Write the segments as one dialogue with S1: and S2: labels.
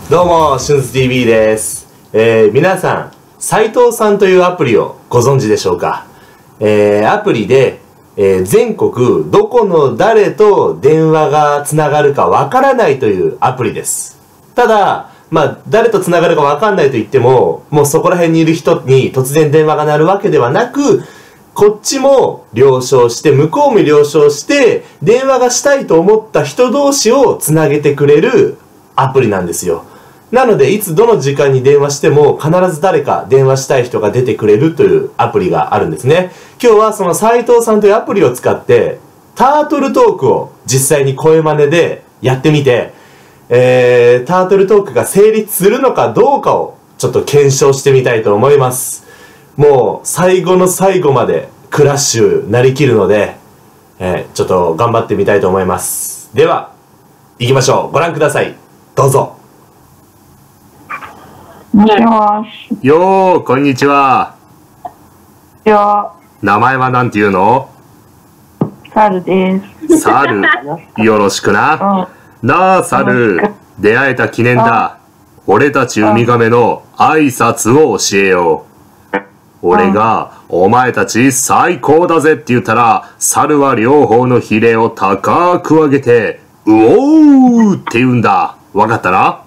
S1: どうも、しゅんす TV です。皆さん、斉藤さんというアプリをご存知でしょうか？アプリで、全国どこの誰と電話がつながるかわからないというアプリです。ただ、誰とつながるかわかんないと言っても、もうそこら辺にいる人に突然電話が鳴るわけではなく、こっちも了承して、向こうも了承して、電話がしたいと思った人同士をつなげてくれるアプリなんですよ。なので、いつどの時間に電話しても必ず誰か電話したい人が出てくれるというアプリがあるんですね。今日はその斉藤さんというアプリを使ってタートルトークを実際に声真似でやってみて、タートルトークが成立するのかどうかをちょっと検証してみたいと思います。もう最後の最後までクラッシュなりきるので、ちょっと頑張ってみたいと思います。では行きましょう。ご覧ください。どうぞ。
S2: もしもし。
S1: よー、こんにちは。名前はなんていうの？
S2: サルです。
S1: サル、よろしくな。なあ、サル、出会えた記念だ。俺たちウミガメの挨拶を教えよう。俺が、お前たち最高だぜって言ったら、サルは両方のヒレを高く上げて、うおーって言うんだ。わかったな？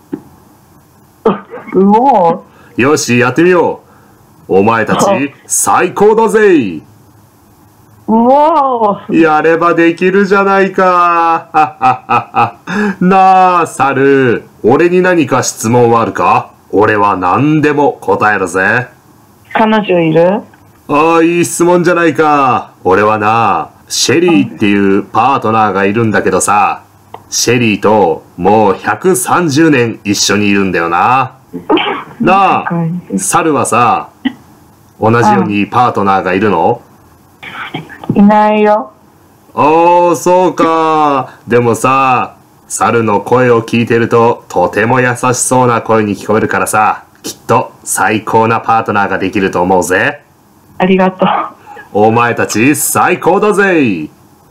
S2: うおー。
S1: よし、やってみよう。お前たち最高だぜ。
S2: うおー。
S1: やればできるじゃないか。なあ、サル。俺に何か質問はあるか？俺は何でも答えるぜ。
S2: 彼女いる？
S1: ああ、いい質問じゃないか。俺はな、シェリーっていうパートナーがいるんだけどさ、シェリーともう130年一緒にいるんだよな。なあ、サルはさ、同じようにパートナーがいるの？
S2: いないよ。
S1: おー、そうか。でもさ、サルの声を聞いてるととても優しそうな声に聞こえるからさ、きっと最高なパートナーができると思うぜ。
S2: ありがとう。
S1: お前たち最高だぜ。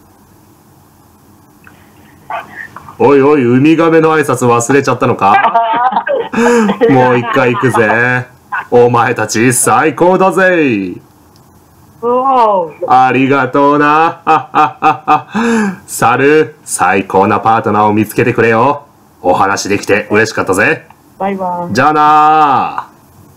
S1: おいおい、ウミガメの挨拶忘れちゃったのか？もう一回行くぜ。お前たち最高だぜ。
S2: うおー。
S1: ありがとうな。サル、最高なパートナーを見つけてくれよ。お話できて嬉しかったぜ。
S2: バイバイ。
S1: じゃあな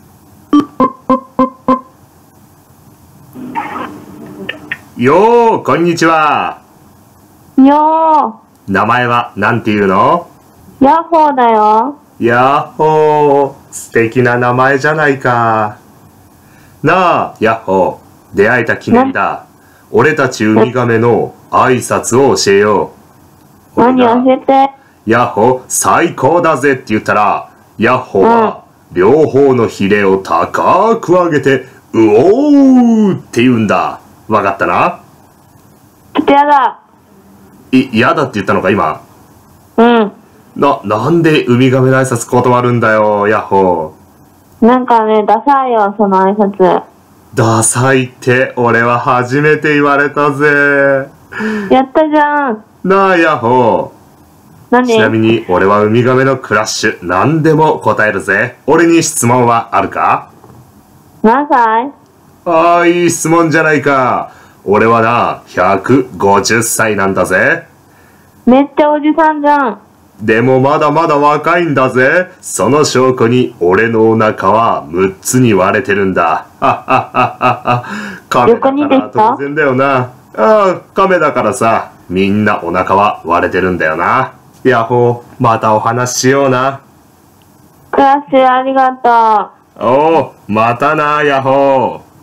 S1: ー。よー、こんにちは。
S2: よ
S1: 名前はなんていうの？
S2: ー。ヤッホーだよ。
S1: ヤッホー、素敵な名前じゃないか。なあ、ヤッホー、出会えた記念だ。俺たちウミガメの挨拶を教えよう。
S2: 何教えて。
S1: ヤッホー、最高だぜって言ったら、ヤッホーは両方のヒレを高く上げて、うおーって言うんだ。わかったな？
S2: ちょっとやだ。
S1: 嫌だって言ったのか、今。
S2: うん。
S1: なんでウミガメの挨拶断るんだよ、ヤッホ
S2: ー。なんかね、ダサいよ、その挨拶。
S1: ダサいって俺は初めて言われたぜ。
S2: やったじゃん。
S1: なあ、ヤッホー。
S2: 何？
S1: ちなみに俺はウミガメのクラッシュ何でも答えるぜ。俺に質問はあるか？
S2: 何歳？
S1: ああ、いい質問じゃないか。俺はな、150歳なんだぜ。
S2: めっちゃおじさんじゃん。
S1: でもまだまだ若いんだぜ。その証拠に俺のお腹は6つに割れてるんだ。カメだから当然だよな。ああ、カメだからさ、みんなお腹は割れてるんだよな。ヤッホー、またお話しような。
S2: クラッシュありがと
S1: う。おお、またな、ヤッホー。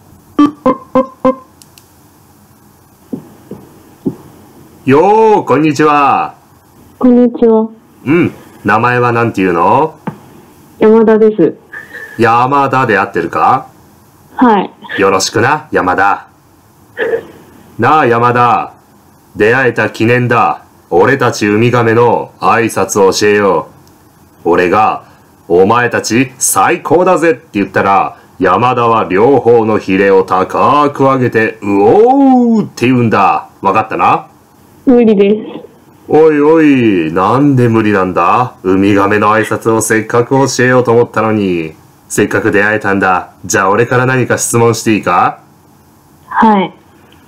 S1: よー、こんにちは。
S2: こんにちは。
S1: うん、名前はなんていうの？
S2: 山田です。
S1: 山田で合ってるか？
S2: はい。
S1: よろしくな、山田。なあ、山田。出会えた記念だ。俺たちウミガメの挨拶を教えよう。俺が、お前たち最高だぜって言ったら、山田は両方のヒレを高く上げて、うおーって言うんだ。わかったな？
S2: 無理です。
S1: おいおい、なんで無理なんだ？ウミガメの挨拶をせっかく教えようと思ったのに。せっかく出会えたんだ。じゃあ俺から何か質問していいか？
S2: はい。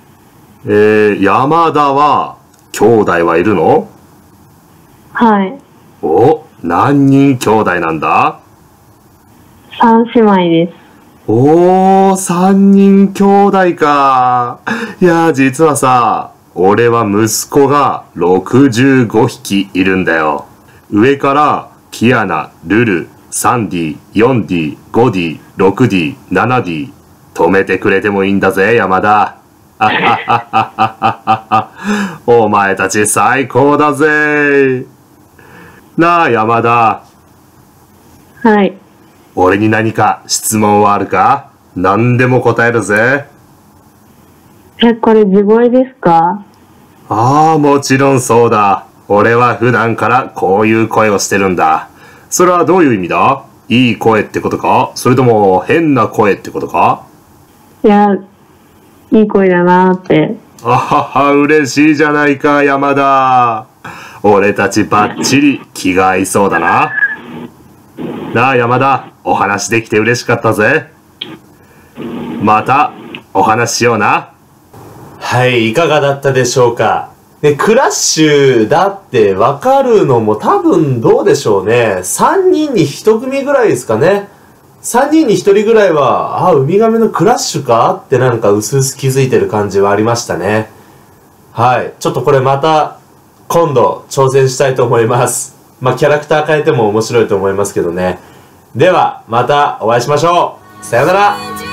S1: 山田は、兄弟はいるの？
S2: はい。
S1: お、何人兄弟なんだ？
S2: 三姉妹です。
S1: おー、三人兄弟か。いや、実はさ、俺は息子が65匹いるんだよ。上からキアナ、ルル、3D、4D、5D、6D、7D 止めてくれてもいいんだぜ、山田。お前たち最高だぜ。なあ、山田。
S2: はい。
S1: 俺に何か質問はあるか？何でも答えるぜ。
S2: これ地声ですか？
S1: ああ、もちろんそうだ。俺は普段からこういう声をしてるんだ。それはどういう意味だ？いい声ってことか？それとも変な声ってことか？
S2: いや、いい声だなーって。
S1: あはは、嬉しいじゃないか、山田。俺たちバッチリ気が合いそうだな。なあ、山田、お話できて嬉しかったぜ。またお話ししような。はい、いかがだったでしょうか。で、クラッシュだって分かるのも多分どうでしょうね。3人に1組ぐらいですかね。3人に1人ぐらいは、ウミガメのクラッシュかってなんか薄々気づいてる感じはありましたね。はい。ちょっとこれまた今度挑戦したいと思います。まあキャラクター変えても面白いと思いますけどね。では、またお会いしましょう。さよなら。